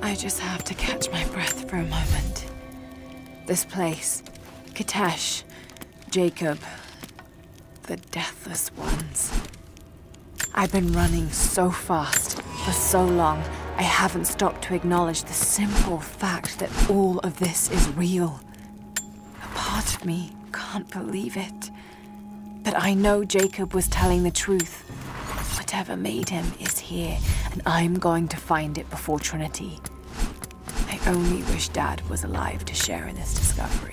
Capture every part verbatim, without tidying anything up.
I just have to catch my breath for a moment. This place, Kitezh, Jacob, the Deathless Ones. I've been running so fast for so long, I haven't stopped to acknowledge the simple fact that all of this is real. A part of me can't believe it. But I know Jacob was telling the truth. Whatever made him is here, and I'm going to find it before Trinity. I only wish Dad was alive to share in this discovery.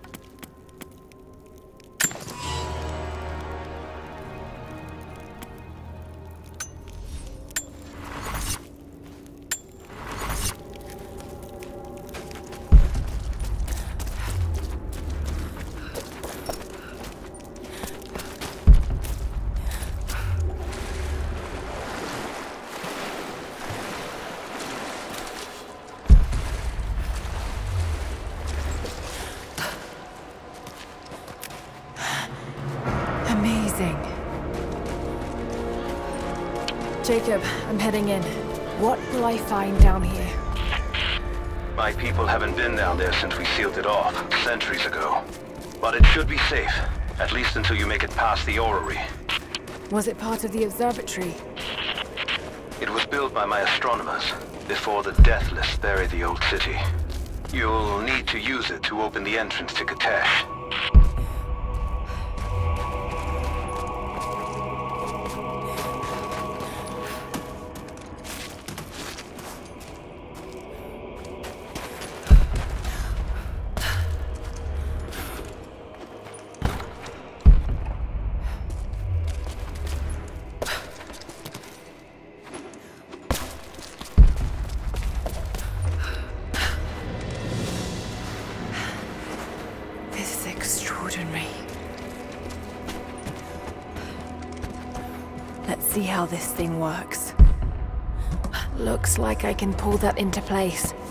Jacob, I'm heading in. What will I find down here? My people haven't been down there since we sealed it off, centuries ago. But it should be safe, at least until you make it past the orrery. Was it part of the observatory? It was built by my astronomers, before the Deathless buried the old city. You'll need to use it to open the entrance to Kitezh. Let's see how this thing works. Looks like I can pull that into place.